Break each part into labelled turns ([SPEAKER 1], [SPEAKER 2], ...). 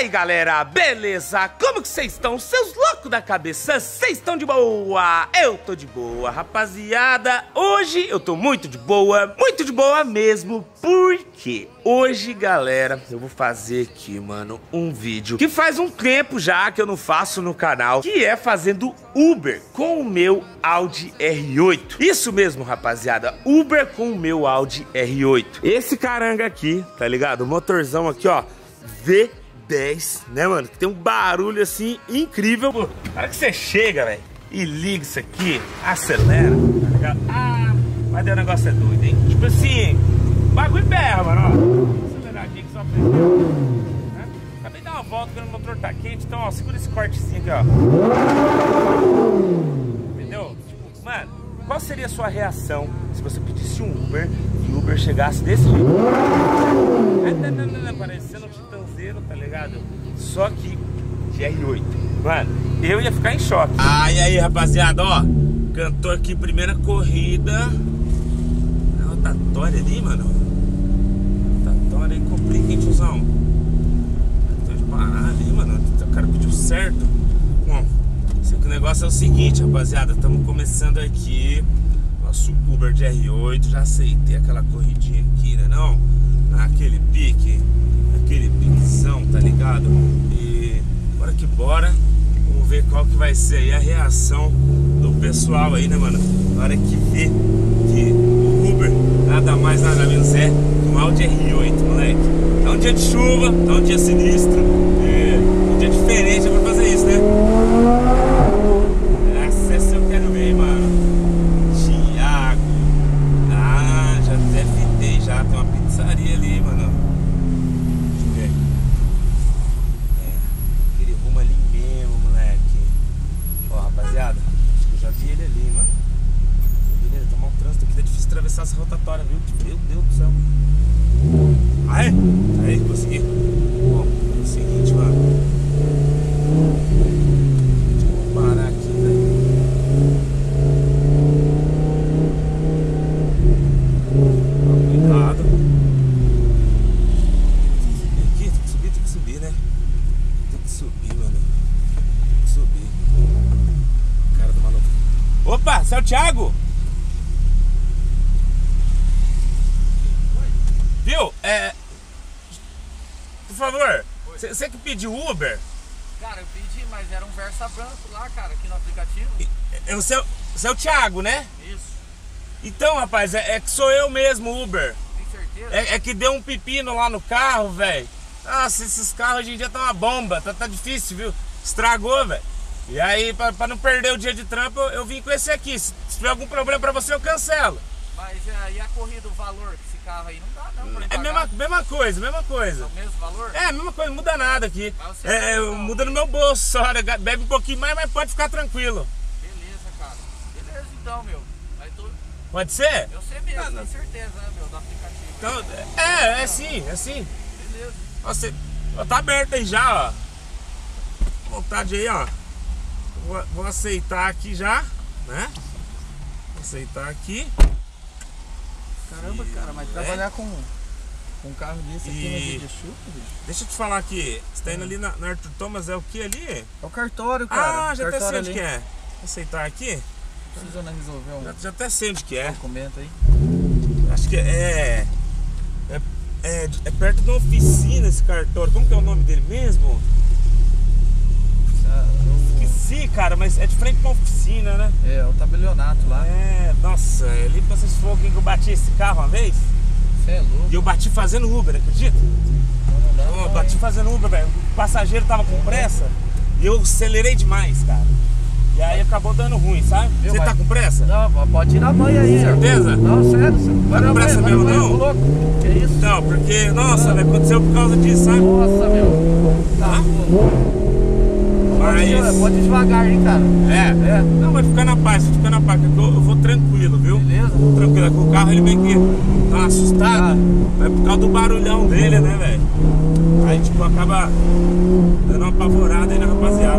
[SPEAKER 1] aí galera, beleza? Como que vocês estão? Seus loucos da cabeça, vocês estão de boa? Eu tô de boa, rapaziada. Hoje eu tô muito de boa mesmo. Porque hoje, galera, eu vou fazer aqui, mano, um vídeo que faz um tempo já que eu não faço no canal, que é fazendo Uber com o meu Audi R8. Isso mesmo, rapaziada, Uber com o meu Audi R8. Esse caranga aqui, tá ligado? O motorzão aqui, ó, V10, né, mano? Que tem um barulho assim incrível. Pô, na hora que você chega, velho, e liga isso aqui, acelera, tá ligado? Ah, mas o negócio é doido, hein? Tipo assim, o bagulho berra, mano, ó. Acelerar aqui que só frente, né? Acabei de dar uma volta quando o motor tá quente, então, ó, segura esse cortezinho aqui, ó. Entendeu? Tipo, mano, qual seria a sua reação se você pedisse um Uber e o Uber chegasse desse jeito? Não, parecendo um titãozeiro, tá ligado? Só que de R8. Mano, eu ia ficar em choque. Ah, e aí, rapaziada, ó. Cantou aqui, primeira corrida. A rotatória ali, mano. Rotatória aí, complica, hein, tiozão? Tem que parar ali, mano. O cara pediu certo. Bom, sei que o negócio é o seguinte, rapaziada. Estamos começando aqui nosso Uber de R8. Já aceitei aquela corridinha aqui, né, não? Aquele piquezão, tá ligado? E bora que bora. Vamos ver qual que vai ser aí a reação do pessoal aí, né, mano? Na hora que vê que o Uber nada mais, nada menos é um Audi R8, moleque. Tá um dia de chuva, tá um dia sinistro, um dia diferente pra fazer isso, né? Essa eu quero ver, mano. Thiago. Ah, já até fitei, já tem uma pizzaria ali, mano. Deixa eu ver. Aquele rumo ali mesmo, moleque. Ó, rapaziada, acho que eu já vi ele ali, mano. Já vi ele tomar um trânsito aqui, tá difícil atravessar essa rotatória, viu? Meu Deus do céu. Aí, aí, consegui. Bom, é o seguinte, mano. Deixa eu parar aqui, velho. Cuidado. Aqui, tem que subir, né? Tem que subir, mano. Tem que subir. Cara do maluco. Opa, você é o Thiago? Viu? Por favor, você que pediu Uber?
[SPEAKER 2] Cara, eu pedi, mas era um Versa branco lá, cara, aqui no aplicativo.
[SPEAKER 1] Você é o Thiago, né?
[SPEAKER 2] Isso.
[SPEAKER 1] Então, rapaz, é que sou eu mesmo, Uber.
[SPEAKER 2] Tem certeza?
[SPEAKER 1] É que deu um pepino lá no carro, velho. Nossa, esses carros hoje em dia tá uma bomba, tá difícil, viu? Estragou, velho. E aí, pra não perder o dia de trampo, eu vim com esse aqui. Se tiver algum problema pra você, eu cancelo.
[SPEAKER 2] Mas e a corrida, o valor desse carro aí? Não dá não pra
[SPEAKER 1] É mesma coisa.
[SPEAKER 2] É o mesmo valor?
[SPEAKER 1] É, a mesma coisa, não muda nada aqui.
[SPEAKER 2] Você
[SPEAKER 1] Muda no meu bolso só, bebe um pouquinho mais, mas pode ficar tranquilo.
[SPEAKER 2] Beleza, cara. Beleza então, meu. Mas
[SPEAKER 1] Pode ser?
[SPEAKER 2] eu sei mesmo, tenho certeza, né, meu, do aplicativo.
[SPEAKER 1] Então, é sim.
[SPEAKER 2] Beleza.
[SPEAKER 1] Ó, tá aberto aí já, ó. Vontade aí, ó. Vou aceitar aqui já, né? Vou aceitar aqui.
[SPEAKER 2] Caramba, cara, mas trabalhar com um carro desse aqui no dia de chuva, bicho.
[SPEAKER 1] Deixa eu te falar aqui, você tá indo ali na Arthur Thomas, é o que ali?
[SPEAKER 2] É o cartório, cara.
[SPEAKER 1] Ah, já até sei onde que é. Vou aceitar aqui?
[SPEAKER 2] Precisa resolver um
[SPEAKER 1] Já até sei onde que é.
[SPEAKER 2] documento aí.
[SPEAKER 1] Acho que é perto de uma oficina esse cartório. Como que é o nome dele mesmo? Esqueci, cara, mas é de frente pra uma oficina, né?
[SPEAKER 2] É o tabelionato lá.
[SPEAKER 1] Nossa, ali pra vocês foram que eu bati esse carro uma vez.
[SPEAKER 2] Você é louco.
[SPEAKER 1] E eu bati fazendo Uber, acredita? Eu bati fazendo Uber, velho. O passageiro tava com pressa e eu acelerei demais, cara. E aí acabou dando ruim, sabe? Você tá com pressa?
[SPEAKER 2] Não, pode ir na banha aí.
[SPEAKER 1] Certeza?
[SPEAKER 2] Não, sério. Você
[SPEAKER 1] Tá com pressa mesmo, não?
[SPEAKER 2] Louco. Que isso?
[SPEAKER 1] Não, porque, nossa, velho, aconteceu por causa disso, sabe?
[SPEAKER 2] Nossa, meu. Tá louco.
[SPEAKER 1] Mas...
[SPEAKER 2] Pode devagar, hein, cara.
[SPEAKER 1] Não, vai ficar na paz, eu vou tranquilo, viu?
[SPEAKER 2] Beleza?
[SPEAKER 1] Tranquilo, com o carro ele meio que tá assustado, é por causa do barulhão dele, né, velho? Aí, tipo, acaba dando uma apavorada aí na rapaziada.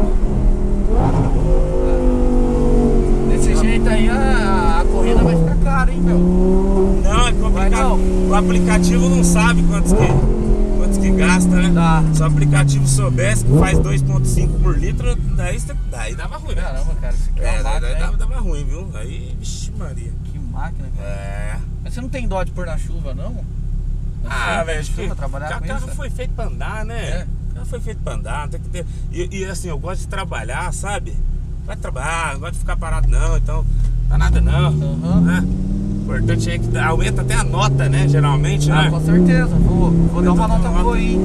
[SPEAKER 2] Desse jeito aí, a corrida vai ficar cara, hein, meu?
[SPEAKER 1] Não, é que o aplicativo não sabe quantos que gasta. gasta, né?
[SPEAKER 2] Dá.
[SPEAKER 1] Se o aplicativo soubesse que faz 2,5 por litro, daí dava ruim, né?
[SPEAKER 2] Caramba, cara, isso aqui é uma máquina,
[SPEAKER 1] daí dava ruim, viu? Aí, vixe Maria.
[SPEAKER 2] Que máquina, cara.
[SPEAKER 1] É.
[SPEAKER 2] Mas você não tem dó de pôr na chuva, não?
[SPEAKER 1] Velho, acho que
[SPEAKER 2] trabalhar
[SPEAKER 1] o carro foi feito pra andar, né?
[SPEAKER 2] É.
[SPEAKER 1] O carro foi feito pra andar, tem que ter. E assim, eu gosto de trabalhar, sabe? Vai trabalhar, não gosto de ficar parado não, então não dá nada não. Né? O importante é que aumenta até a nota, né? Geralmente, né?
[SPEAKER 2] Com certeza, vou dar uma nota boa aí.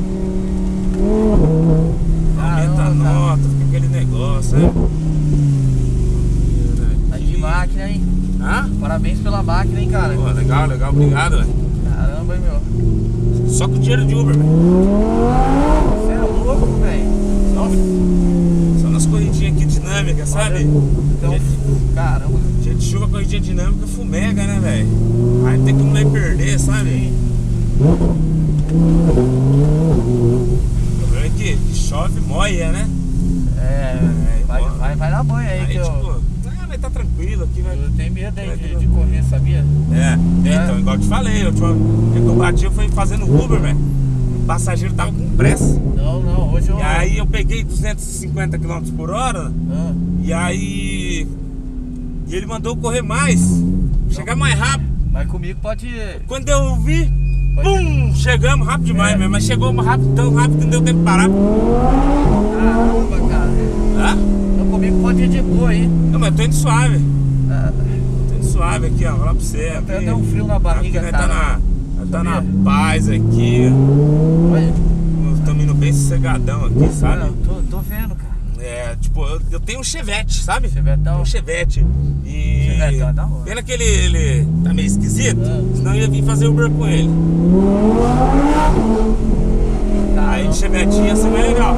[SPEAKER 1] Aumenta a nota, fica aquele negócio, né?
[SPEAKER 2] Aí que máquina, hein?
[SPEAKER 1] Hã?
[SPEAKER 2] Parabéns pela máquina, hein, cara?
[SPEAKER 1] Pô, legal, obrigado, velho.
[SPEAKER 2] Caramba, hein, meu?
[SPEAKER 1] Só com dinheiro de Uber, velho.
[SPEAKER 2] Você é louco, velho.
[SPEAKER 1] Só nas corridinhas aqui dinâmicas, sabe?
[SPEAKER 2] Então, caramba.
[SPEAKER 1] Dia de chuva, corridinha dinâmica, fumega, né, velho? Aí tem que não vai perder, sabe? O problema é que chove, moia, né?
[SPEAKER 2] Vai dar banho aí,
[SPEAKER 1] aí
[SPEAKER 2] que
[SPEAKER 1] tipo, vai tá tranquilo aqui, vai.
[SPEAKER 2] eu tenho medo aí de correr, sabia?
[SPEAKER 1] Então, igual eu te falei, a última vez que eu bati, eu fui fazendo Uber, velho. O passageiro tava com pressa.
[SPEAKER 2] Não, hoje eu...
[SPEAKER 1] E aí eu peguei 250 km por hora, e aí ele mandou correr mais, chegar mais rápido.
[SPEAKER 2] Mas comigo pode...
[SPEAKER 1] Quando eu vi, pum, chegamos rápido demais mesmo, mas chegou rápido, tão rápido que não deu tempo de parar.
[SPEAKER 2] Caramba, cara. Então comigo pode ir de boa aí.
[SPEAKER 1] Não, mas eu tô indo suave. Tô indo suave aqui, ó, vou lá pra você.
[SPEAKER 2] Até deu um frio na barriga,
[SPEAKER 1] aqui,
[SPEAKER 2] cara.
[SPEAKER 1] Tá na paz aqui.
[SPEAKER 2] Olha.
[SPEAKER 1] Estamos indo bem sossegadão aqui, sabe?
[SPEAKER 2] Tô vendo, cara.
[SPEAKER 1] Tipo, eu tenho um Chevette, sabe?
[SPEAKER 2] Chevetão.
[SPEAKER 1] Um Chevette. E...
[SPEAKER 2] Chevetão é da hora.
[SPEAKER 1] Pena que ele tá meio esquisito, senão eu ia vir fazer Uber com ele. Aí de Chevetinho ia ser mais legal.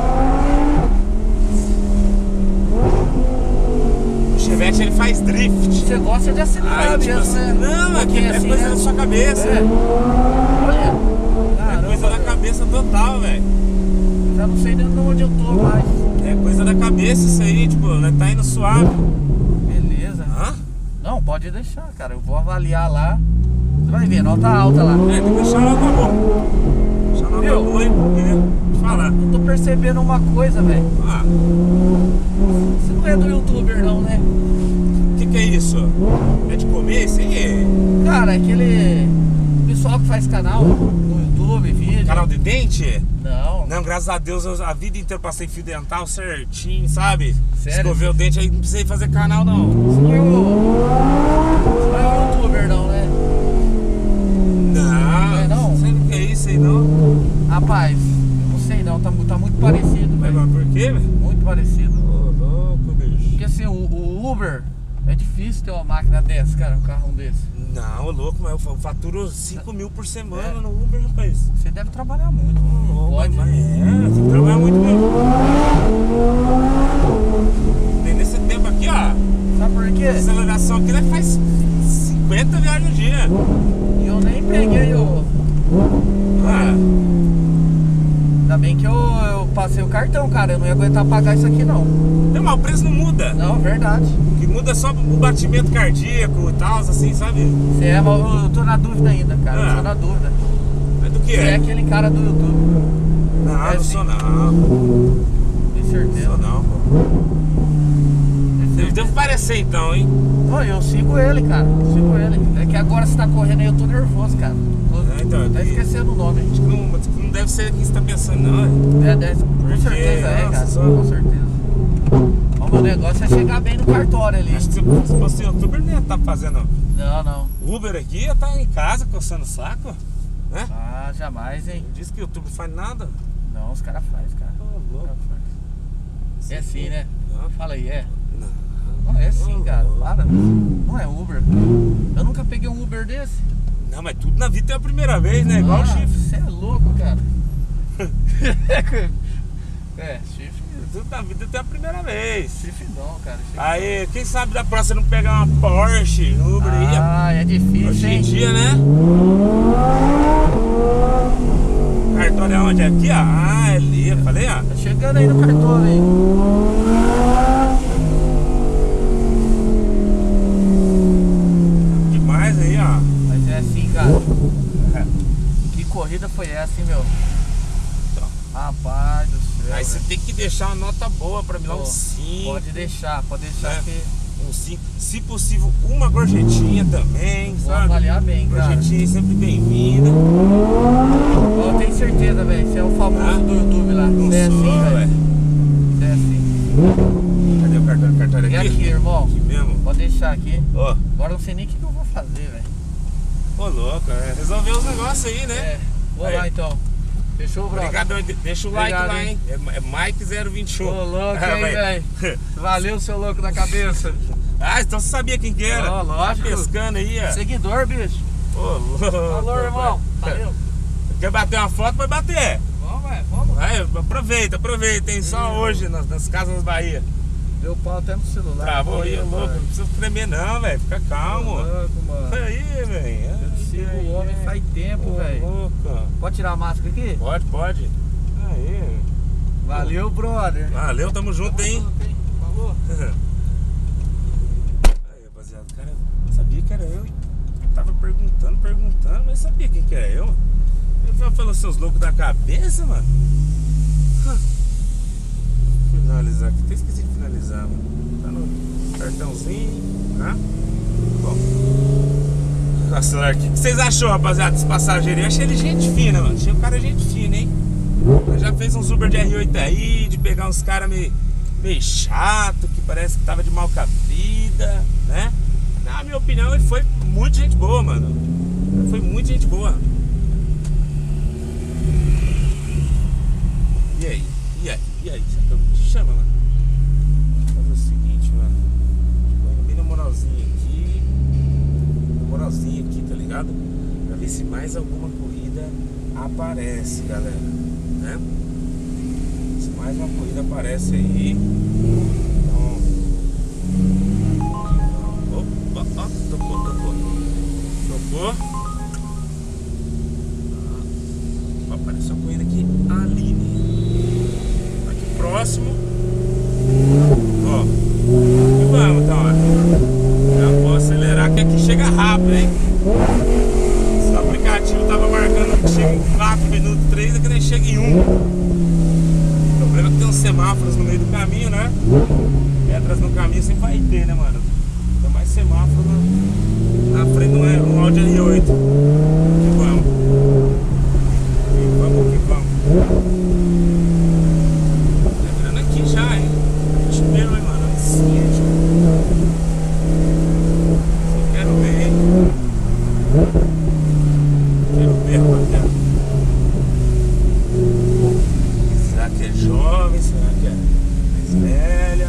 [SPEAKER 1] O Chevette ele faz drift.
[SPEAKER 2] Você gosta de acelerar
[SPEAKER 1] Tipo
[SPEAKER 2] mesmo,
[SPEAKER 1] assim,
[SPEAKER 2] né?
[SPEAKER 1] não, é
[SPEAKER 2] assim,
[SPEAKER 1] coisa
[SPEAKER 2] né?
[SPEAKER 1] da sua cabeça.
[SPEAKER 2] Olha.
[SPEAKER 1] É coisa da cabeça total, velho.
[SPEAKER 2] Já não sei nem onde eu tô mais.
[SPEAKER 1] É coisa da cabeça isso aí, tipo, né? Tá indo suave.
[SPEAKER 2] Beleza.
[SPEAKER 1] Hã?
[SPEAKER 2] Não, pode deixar, cara. Eu vou avaliar lá. Você vai ver, nota alta lá.
[SPEAKER 1] Tem que deixar a nota boa. Deixar a nota boa, hein? Porque, deixa eu falar.
[SPEAKER 2] Eu tô percebendo uma coisa, velho. Você não é do youtuber não, né?
[SPEAKER 1] O que é isso? É de comer isso aí?
[SPEAKER 2] Cara, aquele pessoal que faz canal no YouTube, vídeo.
[SPEAKER 1] Canal de dente?
[SPEAKER 2] Não.
[SPEAKER 1] Não, graças a Deus, a vida inteira passei fio dental certinho, sabe?
[SPEAKER 2] Sério?
[SPEAKER 1] Escovei o dente aí, não precisei fazer canal não.
[SPEAKER 2] Você não é o youtuber não, né?
[SPEAKER 1] Não, não sei o que é isso aí não.
[SPEAKER 2] Rapaz, eu não sei não, tá muito parecido, velho.
[SPEAKER 1] Mas por quê, velho?
[SPEAKER 2] Muito parecido.
[SPEAKER 1] Ô, louco, bicho.
[SPEAKER 2] Porque assim, o Uber, é difícil ter uma máquina dessa, cara, um carrão desse.
[SPEAKER 1] Não, louco, mas eu faturo 5 mil por semana no Uber, rapaz.
[SPEAKER 2] Você deve trabalhar muito.
[SPEAKER 1] Pode. Mas tem que trabalhar muito mesmo. Tem nesse tempo aqui, ó.
[SPEAKER 2] Sabe por quê?
[SPEAKER 1] A aceleração aqui né, faz 50 viagens no dia.
[SPEAKER 2] E eu nem peguei o... Ainda bem que eu passei o cartão, cara. Eu não ia aguentar pagar isso aqui, não.
[SPEAKER 1] Não, mas o preço não muda.
[SPEAKER 2] Não, verdade.
[SPEAKER 1] O que muda é só o batimento cardíaco e tal, assim, sabe?
[SPEAKER 2] Você é, mas eu tô na dúvida ainda, cara. Eu tô na dúvida.
[SPEAKER 1] Mas do que
[SPEAKER 2] Você é aquele cara do YouTube.
[SPEAKER 1] Não,
[SPEAKER 2] É,
[SPEAKER 1] não
[SPEAKER 2] sim.
[SPEAKER 1] sou não.
[SPEAKER 2] Tenho certeza.
[SPEAKER 1] Sou não, pô. Eu devo parecer então, hein?
[SPEAKER 2] Não, eu sigo ele, cara. Sigo ele. É que agora você tá correndo aí, eu tô nervoso, cara.
[SPEAKER 1] Então,
[SPEAKER 2] Tá esquecendo o nome.
[SPEAKER 1] Acho que não deve ser quem você tá pensando, não.
[SPEAKER 2] Com certeza é, cara. Com certeza. O meu negócio é chegar bem no cartório ali.
[SPEAKER 1] Acho que se fosse youtuber, não ia estar fazendo
[SPEAKER 2] Não.
[SPEAKER 1] Uber aqui, ia estar em casa coçando o saco, né?
[SPEAKER 2] Ah, jamais, hein?
[SPEAKER 1] Diz que o YouTube não faz nada.
[SPEAKER 2] Não, os caras fazem, cara.
[SPEAKER 1] Ô, louco.
[SPEAKER 2] É assim, né?
[SPEAKER 1] Não.
[SPEAKER 2] Fala aí, é.
[SPEAKER 1] Não.
[SPEAKER 2] Não, é assim, cara. Para. Não é Uber. Eu nunca peguei um Uber desse.
[SPEAKER 1] Não, mas tudo na vida é a primeira vez, né? Igual o chifre.
[SPEAKER 2] Você é louco, cara. Chifre.
[SPEAKER 1] Tudo na vida tem a primeira vez.
[SPEAKER 2] Chifre não, cara. Chifre
[SPEAKER 1] Aí, quem sabe da próxima não pegar uma Porsche no Uber aí?
[SPEAKER 2] Ah, é difícil,
[SPEAKER 1] Hoje
[SPEAKER 2] hein?
[SPEAKER 1] em dia, né? Cartório é onde? É aqui, ó. Ah, é ali, eu falei, ó.
[SPEAKER 2] Tá chegando aí no cartório aí.
[SPEAKER 1] Demais aí, ó.
[SPEAKER 2] Mas é assim, cara. Que corrida foi essa, hein, meu? Rapaz do céu.
[SPEAKER 1] Aí você tem que deixar uma nota boa pra mim, lá um 5.
[SPEAKER 2] Pode deixar que...
[SPEAKER 1] Um 5. Se possível, uma gorjetinha também,
[SPEAKER 2] vou
[SPEAKER 1] sabe?
[SPEAKER 2] avaliar bem, cara.
[SPEAKER 1] Gorjetinha sempre bem-vinda.
[SPEAKER 2] Eu tenho certeza, velho. Você é o famoso do YouTube lá. Você é assim, velho. Você é assim.
[SPEAKER 1] Cadê o cartório aqui?
[SPEAKER 2] E aqui, irmão?
[SPEAKER 1] Aqui mesmo.
[SPEAKER 2] Pode deixar aqui.
[SPEAKER 1] Ó.
[SPEAKER 2] Agora eu não sei nem o que eu vou fazer, velho.
[SPEAKER 1] Ô, louco, resolver os negócios aí, né?
[SPEAKER 2] É, vou
[SPEAKER 1] aí.
[SPEAKER 2] lá então. Fechou, brother?
[SPEAKER 1] Obrigado, deixa o like lá, hein? É Mike021.
[SPEAKER 2] Ô, louco, hein, velho? Valeu, seu louco da cabeça.
[SPEAKER 1] Ah, então você sabia quem que era?
[SPEAKER 2] Ó, lógico.
[SPEAKER 1] Tá pescando aí, ó.
[SPEAKER 2] Seguidor, bicho.
[SPEAKER 1] Ô, louco.
[SPEAKER 2] Falou, irmão. Valeu.
[SPEAKER 1] Quer bater uma foto? Pode bater.
[SPEAKER 2] Vamos, velho, vamos.
[SPEAKER 1] Vai, aproveita, hein? Só hoje nas casas das Bahia.
[SPEAKER 2] Deu pau até no celular.
[SPEAKER 1] Travou aí, louco.
[SPEAKER 2] mano.
[SPEAKER 1] Não precisa tremer não, velho. Fica calmo.
[SPEAKER 2] Louco, mano.
[SPEAKER 1] Aí, velho.
[SPEAKER 2] Eu sigo o homem faz tempo, velho.
[SPEAKER 1] Louco.
[SPEAKER 2] Pode tirar a máscara aqui?
[SPEAKER 1] Pode. Aí.
[SPEAKER 2] Valeu, brother.
[SPEAKER 1] Valeu, tamo junto, hein?
[SPEAKER 2] Falou.
[SPEAKER 1] Aí, rapaziada, o cara sabia que era eu. Tava perguntando, mas sabia quem que era eu. Ele falou, seus loucos da cabeça, mano. Finalizar aqui, até esqueci de finalizar, mano. Tá no cartãozinho, tá? Bom. Nossa, o que vocês achou, rapaziada, desse passageiro? Eu achei ele gente fina, mano. Achei o cara gente fina, hein? Eu já fez uns Uber de R8 aí, de pegar uns caras meio chato, que parece que tava de mal com a vida, né? Na minha opinião, ele foi muito gente boa, mano. Ele foi muito gente boa. E aí? Você te chama, mano? Vamos fazer o seguinte, mano. Põe bem na moralzinha aqui. Na moralzinha aqui, tá ligado? Pra ver se mais alguma corrida aparece, galera. Né? Se mais uma corrida aparece aí. Então. Opa, ó, tocou. Apareceu a corrida aqui, Aline. Aqui próximo. Ó. E vamos então, ó. Já vou acelerar que aqui chega rápido, hein? Se o aplicativo tava marcando que chega em 4 minutos, 3, aqui nem chega em 1. O problema é que tem uns semáforos no meio do caminho, né? Pedras no caminho sempre vai ter, né, mano? Tem mais semáforo na frente de um Audi R8. Que vamos. Tá virando aqui já, hein? Espero, hein, mano? Sim, só quero ver, hein? Quero ver, rapaziada. Será que é jovem? Será que é mais velha?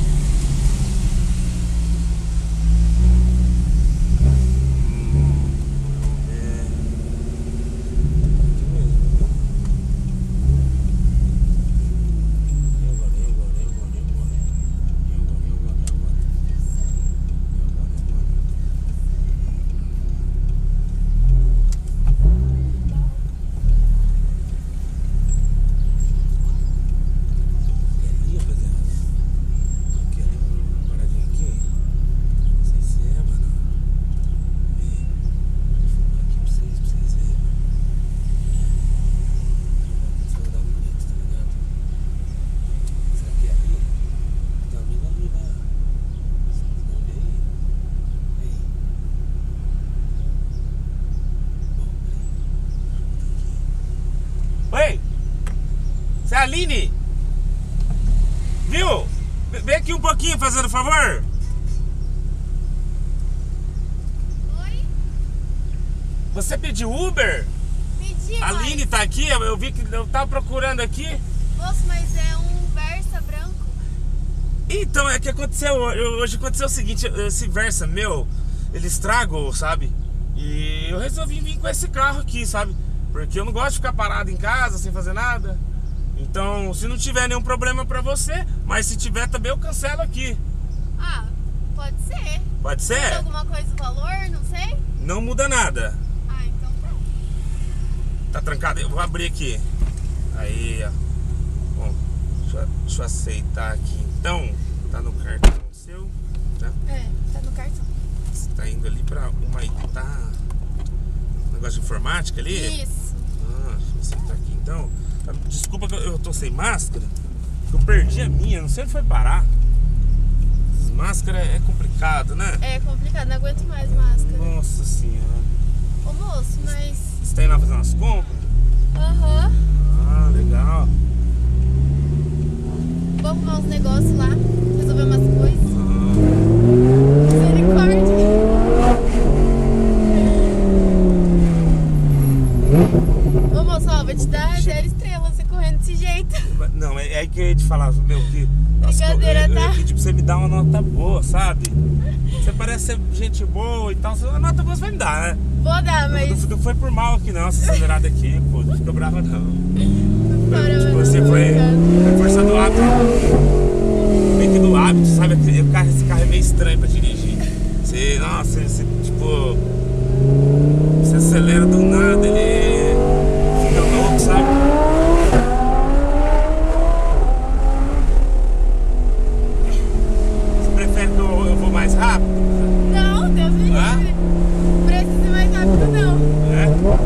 [SPEAKER 1] Aline, viu? Vem aqui um pouquinho, fazendo favor.
[SPEAKER 3] Oi?
[SPEAKER 1] Você pediu Uber?
[SPEAKER 3] Pedi,
[SPEAKER 1] A Aline tá aqui, eu vi que eu tava procurando aqui.
[SPEAKER 3] Moço, mas é um Versa branco.
[SPEAKER 1] Então, é que aconteceu, hoje aconteceu o seguinte, esse Versa meu, ele estragou, sabe? E eu resolvi vir com esse carro aqui, sabe? Porque eu não gosto de ficar parado em casa, sem fazer nada. Então, se não tiver nenhum problema pra você, mas se tiver também eu cancelo aqui.
[SPEAKER 3] Ah, pode ser.
[SPEAKER 1] Pode ser?
[SPEAKER 3] Muda alguma coisa o valor, não sei?
[SPEAKER 1] Não muda nada.
[SPEAKER 3] Ah, então tá.
[SPEAKER 1] Tá trancado? Eu vou abrir aqui. Aí, ó. Bom, deixa eu aceitar aqui então. Tá no cartão seu, tá?
[SPEAKER 3] É, tá no cartão.
[SPEAKER 1] Você tá indo ali pra Humaitá. Negócio de informática ali?
[SPEAKER 3] Isso.
[SPEAKER 1] Ah, deixa eu aceitar aqui então. Desculpa que eu tô sem máscara. Eu perdi a minha, não sei onde foi parar. Máscara é complicado, né?
[SPEAKER 3] É complicado, não aguento mais máscara.
[SPEAKER 1] Nossa senhora.
[SPEAKER 3] Ô moço, mas...
[SPEAKER 1] Você tá indo lá fazer umas compras?
[SPEAKER 3] Aham.
[SPEAKER 1] Ah, legal.
[SPEAKER 3] Vou arrumar uns negócios lá, resolver umas coisas.
[SPEAKER 1] Ah,
[SPEAKER 3] Misericórdia. Ô moço, ó, vou te dar 0 estrelas você correndo desse jeito.
[SPEAKER 1] não, é aí que eu ia te falar, meu, que...
[SPEAKER 3] Brincadeira,
[SPEAKER 1] eu
[SPEAKER 3] tá?
[SPEAKER 1] ia pedir pra você me dar uma nota boa, sabe? Você parece ser gente boa e tal, uma nota boa você vai me dar, né?
[SPEAKER 3] Vou dar, mas...
[SPEAKER 1] Não foi por mal aqui não, essa acelerada aqui, pô, não fica brava não.
[SPEAKER 3] Para,
[SPEAKER 1] Tipo,
[SPEAKER 3] mas
[SPEAKER 1] você
[SPEAKER 3] não,
[SPEAKER 1] foi
[SPEAKER 3] obrigada.
[SPEAKER 1] força do hábito. Meio que do hábito, sabe? Esse carro é meio estranho pra dirigir. Você, nossa, você tipo... Você acelera do nada, ele fica louco, sabe? Você prefere que eu vou mais rápido?
[SPEAKER 3] Não, Deus me
[SPEAKER 1] Ah?
[SPEAKER 3] livre. Não precisa ir mais rápido, não.
[SPEAKER 1] É?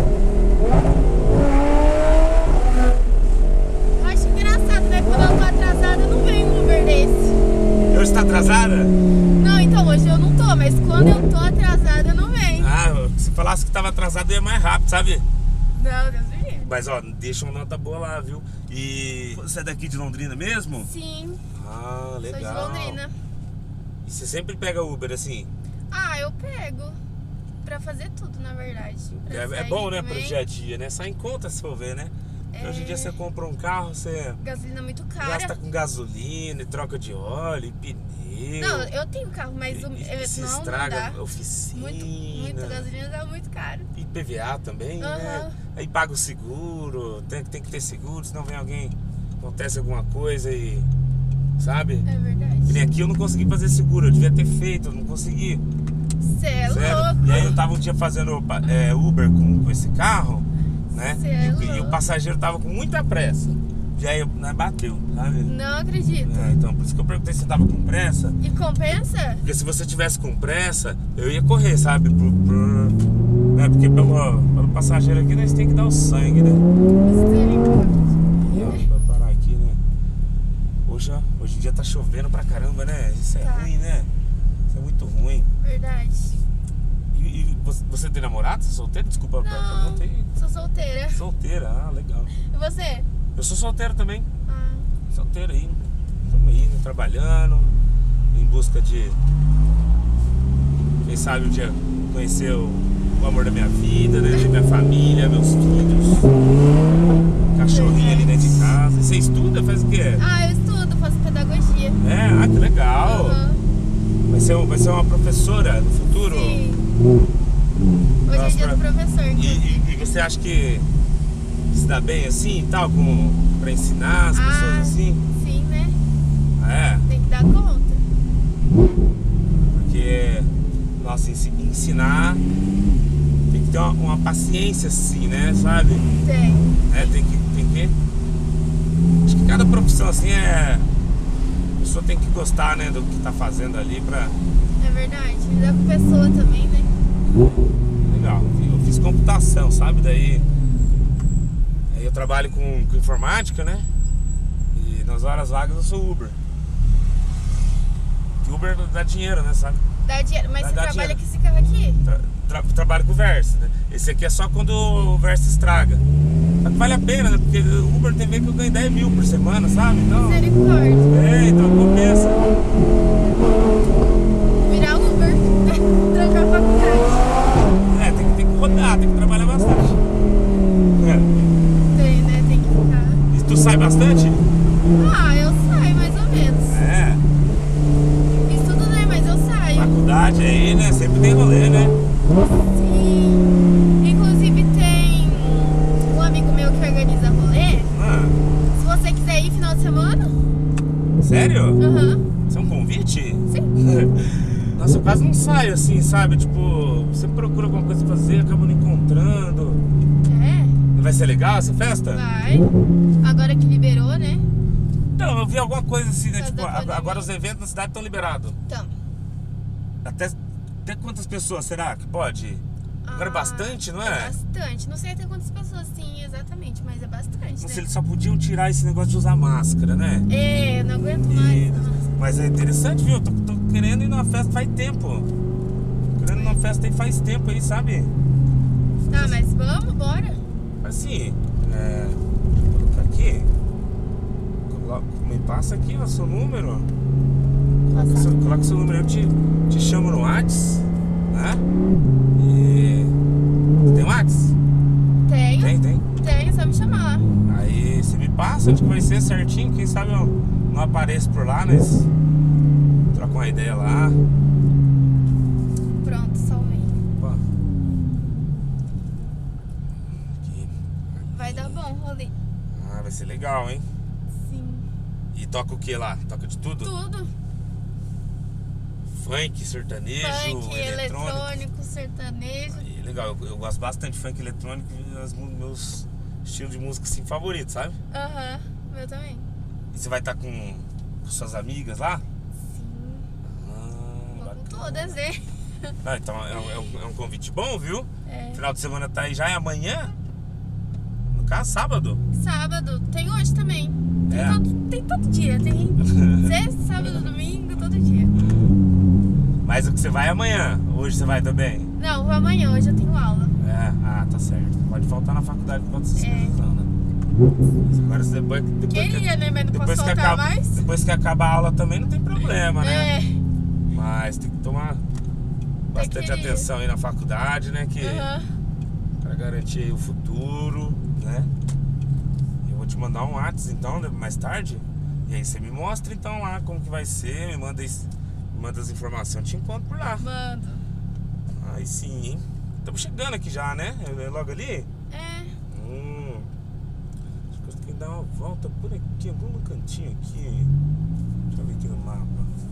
[SPEAKER 3] Eu acho engraçado, né? Quando eu tô atrasada, não vem um Uber desse.
[SPEAKER 1] Hoje tá atrasada?
[SPEAKER 3] Não, então hoje eu não tô, mas quando eu tô atrasada, não vem.
[SPEAKER 1] Ah, se falasse que tava atrasado, eu ia mais rápido, sabe?
[SPEAKER 3] Não, Deus me livre.
[SPEAKER 1] Mas ó, deixa uma nota boa lá, viu? E você é daqui de Londrina mesmo?
[SPEAKER 3] Sim,
[SPEAKER 1] Ah,
[SPEAKER 3] sou
[SPEAKER 1] legal.
[SPEAKER 3] de Londrina.
[SPEAKER 1] E você sempre pega Uber assim?
[SPEAKER 3] Ah, eu pego. Pra fazer tudo, na verdade. Pra
[SPEAKER 1] É
[SPEAKER 3] sair
[SPEAKER 1] bom, né,
[SPEAKER 3] também.
[SPEAKER 1] pro dia a dia, né? Sai em conta se for ver, né? Hoje em dia você compra um carro, você
[SPEAKER 3] Gasolina muito cara.
[SPEAKER 1] gasta com gasolina, e troca de óleo, e pneu.
[SPEAKER 3] Não, eu tenho carro, mas
[SPEAKER 1] e se
[SPEAKER 3] não
[SPEAKER 1] estraga
[SPEAKER 3] dá.
[SPEAKER 1] a oficina.
[SPEAKER 3] Muito gasolina dá muito caro.
[SPEAKER 1] E PVA também, né?
[SPEAKER 3] Aham.
[SPEAKER 1] Aí paga o seguro, tem que ter seguro, senão vem alguém, acontece alguma coisa e... Sabe?
[SPEAKER 3] É verdade.
[SPEAKER 1] Que nem aqui eu não consegui fazer seguro, eu devia ter feito, eu não consegui.
[SPEAKER 3] Cê é
[SPEAKER 1] Sério.
[SPEAKER 3] louco.
[SPEAKER 1] E aí eu tava um dia fazendo Uber com esse carro, né?
[SPEAKER 3] Cê é
[SPEAKER 1] E o
[SPEAKER 3] louco.
[SPEAKER 1] passageiro tava com muita pressa. E aí bateu, sabe?
[SPEAKER 3] Não acredito.
[SPEAKER 1] Então por isso que eu perguntei se você tava com pressa.
[SPEAKER 3] E compensa?
[SPEAKER 1] Porque se você tivesse com pressa, eu ia correr, sabe? Né? Porque pelo passageiro aqui nós tem que dar o sangue, né?
[SPEAKER 3] Misericórdia.
[SPEAKER 1] E ó, vai parar aqui, né? Hoje em dia tá chovendo pra caramba, né? Isso é
[SPEAKER 3] Tá.
[SPEAKER 1] ruim, né? Isso é muito ruim.
[SPEAKER 3] Verdade.
[SPEAKER 1] E você tem namorado? Você é solteiro? Desculpa, eu
[SPEAKER 3] Não,
[SPEAKER 1] perguntei.
[SPEAKER 3] sou solteira.
[SPEAKER 1] Solteira, legal.
[SPEAKER 3] E você?
[SPEAKER 1] Eu sou solteiro também.
[SPEAKER 3] Ah,
[SPEAKER 1] Solteiro aí. Estamos aí, né, trabalhando, em busca de, quem sabe um dia conhecer o amor da minha vida, né? Ter minha família, meus filhos, cachorrinho ali dentro de casa. E você estuda? Faz o quê?
[SPEAKER 3] eu estudo, faço pedagogia.
[SPEAKER 1] Que legal.
[SPEAKER 3] Aham.
[SPEAKER 1] Vai ser uma professora no futuro?
[SPEAKER 3] Sim. Hoje é dia do professor, inclusive.
[SPEAKER 1] E você acha que se dá bem assim e tal, pra ensinar as pessoas assim?
[SPEAKER 3] Sim, né?
[SPEAKER 1] É,
[SPEAKER 3] Tem que dar conta.
[SPEAKER 1] porque, nossa, ensinar tem que ter uma paciência assim, né, sabe?
[SPEAKER 3] Tem.
[SPEAKER 1] Tem que... Acho que cada profissão assim a pessoa tem que gostar, né, do que tá fazendo ali pra...
[SPEAKER 3] É verdade. Lidar com pessoa também, né?
[SPEAKER 1] Legal, eu fiz computação, sabe? Daí eu trabalho com informática, né? E nas horas vagas eu sou Uber. Que Uber dá dinheiro, né, sabe?
[SPEAKER 3] Dá dinheiro. Mas
[SPEAKER 1] Dá
[SPEAKER 3] você trabalha
[SPEAKER 1] dinheiro.
[SPEAKER 3] com esse carro aqui?
[SPEAKER 1] Trabalho com o Versa, né? Esse aqui é só quando o Versa estraga. Mas vale a pena, né? Porque o Uber tem vez que eu ganho 10 mil por semana, sabe? Então,
[SPEAKER 3] Misericórdia.
[SPEAKER 1] então compensa.
[SPEAKER 3] Virar Uber. Trancar a faculdade.
[SPEAKER 1] Tem que rodar, tem que trabalhar bastante.
[SPEAKER 3] Tem, né? Tem que ficar.
[SPEAKER 1] E tu sai bastante?
[SPEAKER 3] Eu saio mais ou menos. Estudo, né? Mas eu saio.
[SPEAKER 1] Faculdade aí, né? Sempre tem rolê, né?
[SPEAKER 3] Sim. Inclusive tem um amigo meu que organiza rolê. Se você quiser ir final de semana.
[SPEAKER 1] Sério?
[SPEAKER 3] Aham.
[SPEAKER 1] Isso é um convite?
[SPEAKER 3] Sim.
[SPEAKER 1] Nossa, eu quase não saio assim, sabe? Tipo, você procura alguma coisa pra fazer, acaba não encontrando. Vai ser legal essa festa?
[SPEAKER 3] Vai. Agora que liberou, né?
[SPEAKER 1] Então, eu vi alguma coisa assim, né?
[SPEAKER 3] Por causa
[SPEAKER 1] Tipo,
[SPEAKER 3] da pandemia.
[SPEAKER 1] agora os eventos na cidade estão liberados.
[SPEAKER 3] Então.
[SPEAKER 1] Até quantas pessoas será que pode? Agora é bastante, não é?
[SPEAKER 3] É bastante. Não sei até quantas pessoas sim, exatamente, mas é bastante,
[SPEAKER 1] Nossa,
[SPEAKER 3] né?
[SPEAKER 1] eles só podiam tirar esse negócio de usar máscara, né?
[SPEAKER 3] É, eu não aguento mais. Nossa.
[SPEAKER 1] Mas é interessante, viu? Tô querendo ir numa festa faz tempo. Querendo ir numa festa aí faz tempo aí, sabe?
[SPEAKER 3] Tá, mas vamos, bora.
[SPEAKER 1] Assim, colocar aqui. Me passa aqui o seu número. Coloca seu número, eu te chamo no WhatsApp, né? E... Tem WhatsApp?
[SPEAKER 3] Tenho. Tenho, só me chamar.
[SPEAKER 1] Aí você me passa onde que vai ser certinho. Quem sabe eu não apareço por lá, mas troca uma ideia lá.
[SPEAKER 3] Pronto, salvei.
[SPEAKER 1] Pô. Aqui.
[SPEAKER 3] Vai dar bom, rolê.
[SPEAKER 1] Ah, vai ser legal, hein?
[SPEAKER 3] Sim.
[SPEAKER 1] E toca o que lá? Toca de tudo?
[SPEAKER 3] Tudo.
[SPEAKER 1] Funk, sertanejo,
[SPEAKER 3] Funk, eletrônico, sertanejo.
[SPEAKER 1] Aí, legal, eu gosto bastante de funk eletrônico e meus estilos de música assim favoritos, sabe?
[SPEAKER 3] Aham, meu também.
[SPEAKER 1] E você vai estar com suas amigas lá?
[SPEAKER 3] Sim. Vou com
[SPEAKER 1] Bacana.
[SPEAKER 3] todas, né?
[SPEAKER 1] Ah, então é um convite bom, viu?
[SPEAKER 3] É.
[SPEAKER 1] Final de semana tá aí, já é amanhã? No caso, sábado?
[SPEAKER 3] Sábado, tem hoje também.
[SPEAKER 1] É.
[SPEAKER 3] Tem todo dia, tem sexta, sábado, domingo, todo dia.
[SPEAKER 1] Mas o que você vai é amanhã, hoje você vai também?
[SPEAKER 3] Não, vou amanhã, hoje eu tenho aula.
[SPEAKER 1] Tá certo. Pode faltar na faculdade por conta dessas coisas não, né? Agora depois
[SPEAKER 3] Queria, né? Mas não posso
[SPEAKER 1] que
[SPEAKER 3] faltar mais.
[SPEAKER 1] depois que acabar a aula também não tem problema, né?
[SPEAKER 3] É.
[SPEAKER 1] Mas tem que tomar bastante
[SPEAKER 3] queria.
[SPEAKER 1] atenção aí na faculdade, né? Que pra garantir aí o futuro, né? Eu vou te mandar um WhatsApp então, mais tarde. E aí você me mostra então lá como que vai ser, me manda as informações, eu te encontro por lá.
[SPEAKER 3] Mando.
[SPEAKER 1] Aí sim, hein? Estamos chegando aqui já, né? É logo ali?
[SPEAKER 3] É.
[SPEAKER 1] Acho que eu tenho que dar uma volta por aqui, algum cantinho aqui. Deixa eu ver aqui no mapa.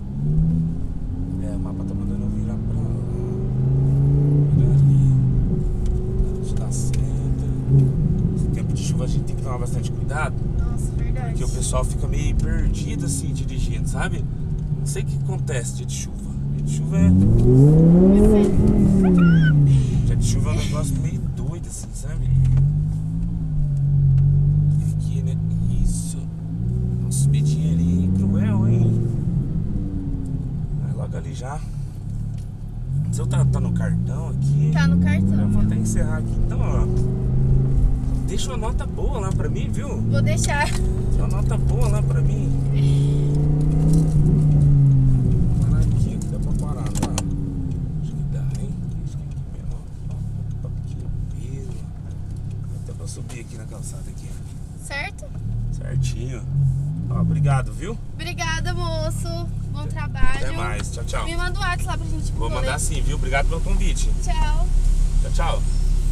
[SPEAKER 1] O mapa tá mandando eu virar pra lá. Virar ali. Antes da seta. Esse tempo de chuva a gente tem que tomar bastante cuidado.
[SPEAKER 3] Nossa, verdade.
[SPEAKER 1] Porque o pessoal fica meio perdido assim, dirigindo, sabe? Não sei o que acontece dia de chuva. Dia de chuva dia de chuva é um negócio meio doido assim, sabe? Aqui, né? Isso. Uma subidinha ali, cruel, hein? Vai logo ali já. O seu tá no cartão aqui?
[SPEAKER 3] Tá no cartão.
[SPEAKER 1] Eu vou até encerrar aqui então, ó. Deixa uma nota boa lá pra mim, viu?
[SPEAKER 3] Vou deixar.
[SPEAKER 1] Deixa uma nota boa lá pra mim. Subir aqui na calçada aqui.
[SPEAKER 3] Certo?
[SPEAKER 1] Certinho. Ó, obrigado, viu?
[SPEAKER 3] Obrigada, moço. Bom trabalho.
[SPEAKER 1] Até mais. Tchau, tchau.
[SPEAKER 3] Me manda o WhatsApp lá pra gente ir pro
[SPEAKER 1] Vou
[SPEAKER 3] rolê.
[SPEAKER 1] mandar sim, viu? Obrigado pelo convite.
[SPEAKER 3] Tchau.
[SPEAKER 1] Tchau, tchau.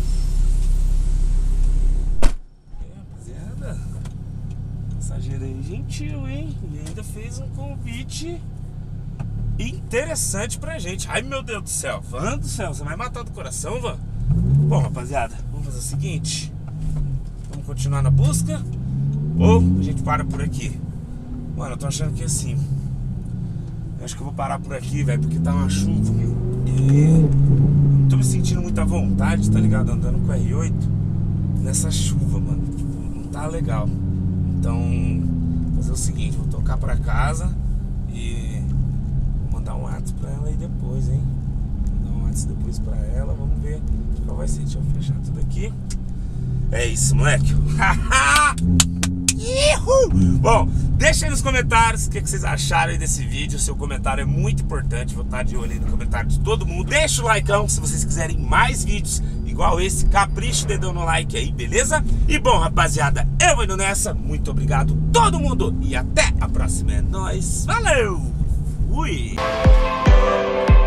[SPEAKER 1] Rapaziada. Passageiro aí gentil, hein? E ainda fez um convite interessante pra gente. Ai, meu Deus do céu. Van do céu, você vai matar do coração, Van? Bom, rapaziada, vamos fazer o seguinte. Vamos continuar na busca ou a gente para por aqui? Mano, eu tô achando que assim, eu acho que eu vou parar por aqui, velho, porque tá uma chuva, meu. E não tô me sentindo muita vontade, tá ligado? Andando com o R8 nessa chuva, mano. Tipo, não tá legal. Então, vou fazer o seguinte, vou tocar pra casa e vou mandar um WhatsApp pra ela aí depois, hein? Vou mandar um WhatsApp depois pra ela, vamos ver qual vai ser. Deixa eu fechar tudo aqui. É isso, moleque. Bom, deixa aí nos comentários o que vocês acharam aí desse vídeo. O seu comentário é muito importante. Vou estar de olho aí no comentário de todo mundo. Deixa o likeão se vocês quiserem mais vídeos igual esse. Capricha o dedão no like aí, beleza? E bom, rapaziada, eu vou indo nessa. Muito obrigado todo mundo e até a próxima. É nóis. Valeu! Fui!